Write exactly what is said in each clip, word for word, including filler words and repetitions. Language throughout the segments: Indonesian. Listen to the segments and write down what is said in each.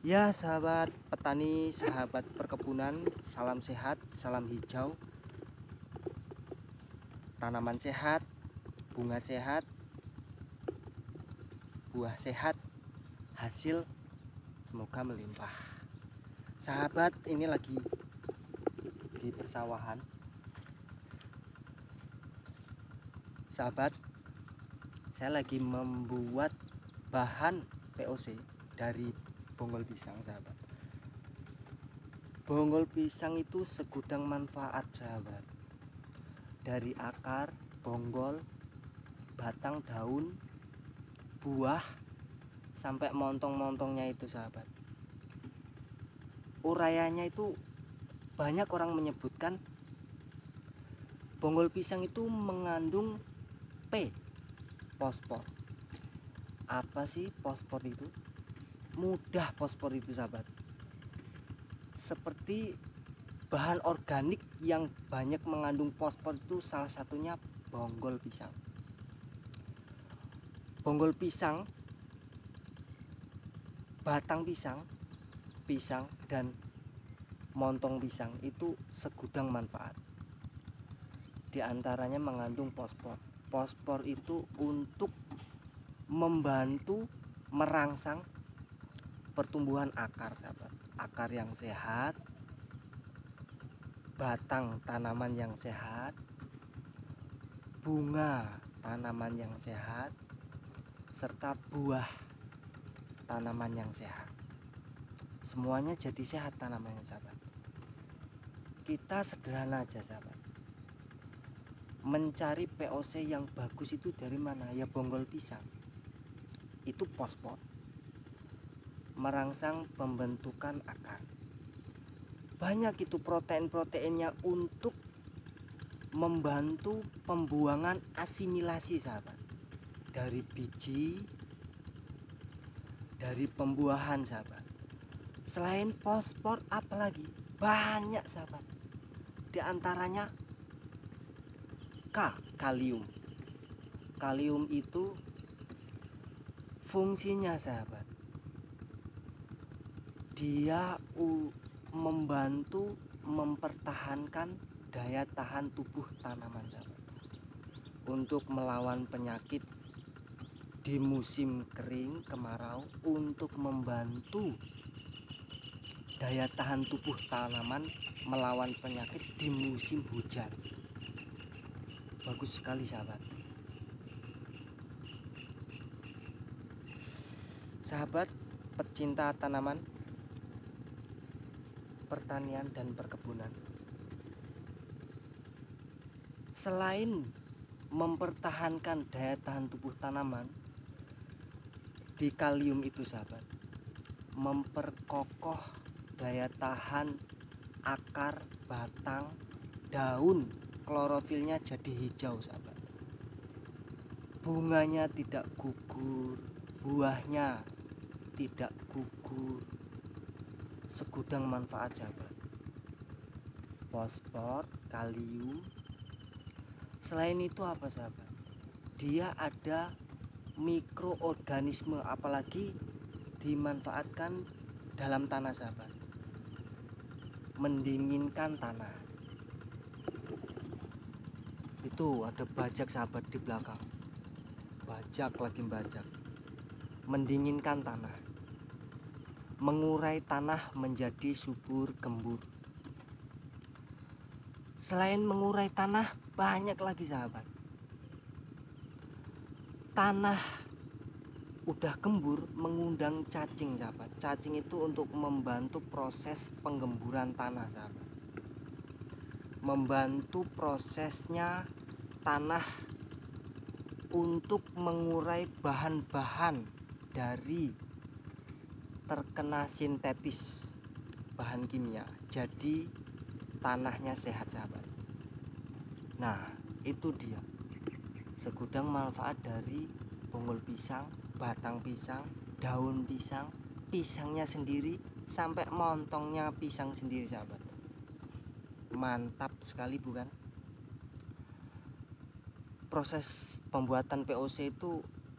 Ya sahabat petani, sahabat perkebunan, salam sehat, salam hijau, tanaman sehat, bunga sehat, buah sehat, hasil semoga melimpah. Sahabat, ini lagi di persawahan. Sahabat, saya lagi membuat bahan P O C dari bonggol pisang, sahabat. Bonggol pisang itu segudang manfaat, sahabat. Dari akar, bonggol, batang, daun, buah, sampai montong-montongnya itu, sahabat. Urayanya itu banyak orang menyebutkan bonggol pisang itu mengandung P, fosfor. Apa sih fosfor itu? Mudah fosfor itu, sahabat. Seperti bahan organik yang banyak mengandung fosfor itu salah satunya bonggol pisang. Bonggol pisang, batang pisang, pisang dan montong pisang itu segudang manfaat. Di antaranya mengandung fosfor. Fosfor itu untuk membantu merangsang pertumbuhan akar, sahabat. Akar yang sehat, batang tanaman yang sehat, bunga tanaman yang sehat, serta buah tanaman yang sehat. Semuanya jadi sehat tanamannya, sahabat. Kita sederhana aja, sahabat. Mencari P O C yang bagus itu dari mana? Ya bonggol pisang. Itu fosfor. Merangsang pembentukan akar. Banyak itu protein-proteinnya untuk membantu pembuangan asimilasi, sahabat. Dari biji, dari pembuahan, sahabat. Selain fosfor apalagi? Banyak, sahabat. Di antaranya K, kalium. Kalium itu fungsinya, sahabat, dia membantu mempertahankan daya tahan tubuh tanaman, sahabat, untuk melawan penyakit di musim kering kemarau, untuk membantu daya tahan tubuh tanaman melawan penyakit di musim hujan. Bagus sekali, sahabat. Sahabat pecinta tanaman, pertanian dan perkebunan, selain mempertahankan daya tahan tubuh tanaman, di kalium itu, sahabat, memperkokoh daya tahan akar, batang, daun, klorofilnya jadi hijau, sahabat. Bunganya tidak gugur, buahnya tidak gugur. Segudang manfaat, sahabat. Fosfor, kalium. Selain itu apa, sahabat? Dia ada mikroorganisme, apalagi dimanfaatkan dalam tanah, sahabat. Mendinginkan tanah. Itu ada bajak, sahabat, di belakang. Bajak lagi bajak. Mendinginkan tanah, mengurai tanah menjadi subur gembur. Selain mengurai tanah, banyak lagi, sahabat. Tanah udah gembur mengundang cacing, sahabat. Cacing itu untuk membantu proses penggemburan tanah, sahabat. Membantu prosesnya tanah untuk mengurai bahan-bahan dari terkena sintetis bahan kimia. Jadi tanahnya sehat, sahabat. Nah, itu dia segudang manfaat dari bonggol pisang, batang pisang, daun pisang, pisangnya sendiri, sampai montongnya pisang sendiri, sahabat. Mantap sekali, bukan? Proses pembuatan P O C itu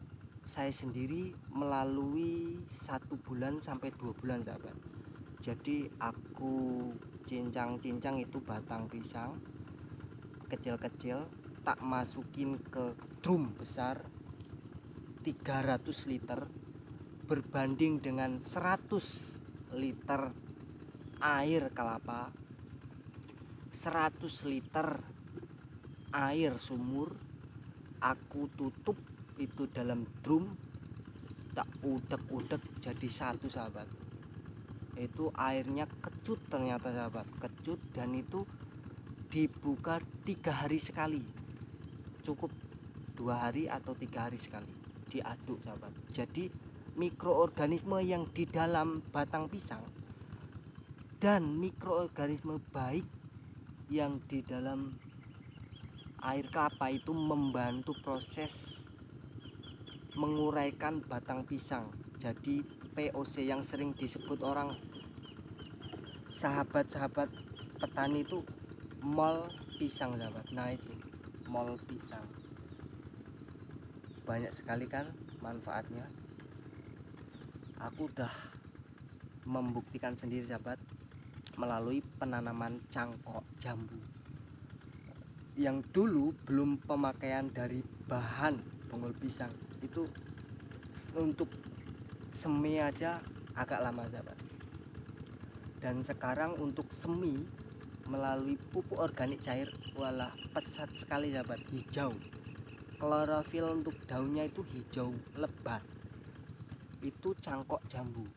saya sendiri melalui satu bulan sampai dua bulan sahabat. Jadi aku cincang-cincang itu batang pisang kecil-kecil, tak masukin ke drum besar tiga ratus liter berbanding dengan seratus liter air kelapa, seratus liter air sumur. Aku tutup itu dalam drum, tak udek-udek jadi satu sahabat. Itu airnya kecut ternyata sahabat, kecut, dan itu dibuka tiga hari sekali, cukup dua hari atau tiga hari sekali diaduk sahabat. Jadi mikroorganisme yang di dalam batang pisang dan mikroorganisme baik yang di dalam air kelapa itu membantu proses menguraikan batang pisang. Jadi P O C yang sering disebut orang sahabat-sahabat petani itu mol pisang sahabat. Nah itu mol pisang, banyak sekali kan manfaatnya. Aku udah membuktikan sendiri sahabat melalui penanaman cangkok jambu, yang dulu belum pemakaian dari bahan bonggol pisang. Itu untuk semi aja agak lama sahabat, dan sekarang untuk semi melalui pupuk organik cair, walah pesat sekali sahabat, hijau. Klorofil untuk daunnya itu hijau lebat. Itu cangkok jambu.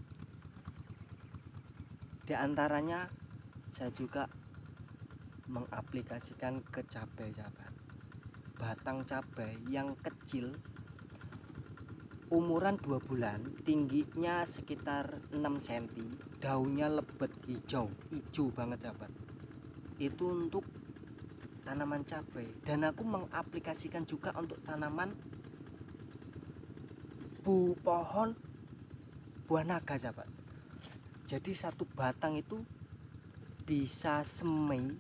Di antaranya saya juga mengaplikasikan ke cabai sahabat. Batang cabai yang kecil umuran dua bulan, tingginya sekitar enam sentimeter, daunnya lebat hijau, hijau banget sahabat. Itu untuk tanaman cabai, dan aku mengaplikasikan juga untuk tanaman bu pohon buah naga sahabat. Jadi satu batang itu bisa semi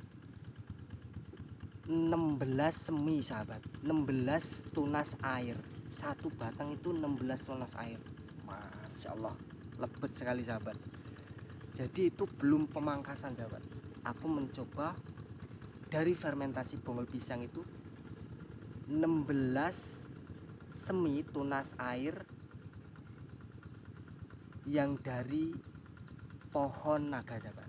enam belas semi sahabat, enam belas tunas air. Satu batang itu enam belas tunas air. Masya Allah, lebat sekali sahabat. Jadi itu belum pemangkasan sahabat. Aku mencoba dari fermentasi bonggol pisang itu enam belas semi tunas air yang dari pohon naga sahabat,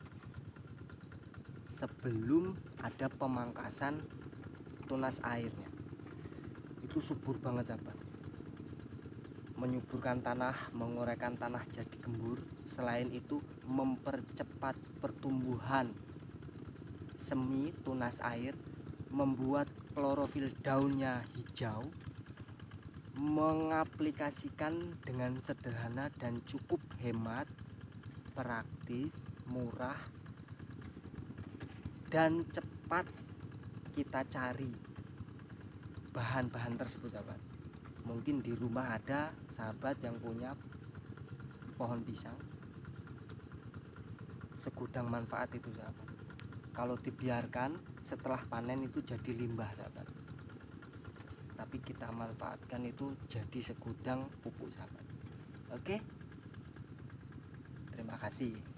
sebelum ada pemangkasan tunas airnya. Itu subur banget sahabat, menyuburkan tanah, menguraikan tanah jadi gembur. Selain itu mempercepat pertumbuhan semi tunas air, membuat klorofil daunnya hijau. Mengaplikasikan dengan sederhana dan cukup hemat, praktis, murah, dan cepat kita cari bahan-bahan tersebut sahabat. Mungkin di rumah ada sahabat yang punya pohon pisang, segudang manfaat itu sahabat. Kalau dibiarkan setelah panen itu jadi limbah sahabat, tapi kita manfaatkan itu jadi segudang pupuk sahabat. Oke, terima kasih.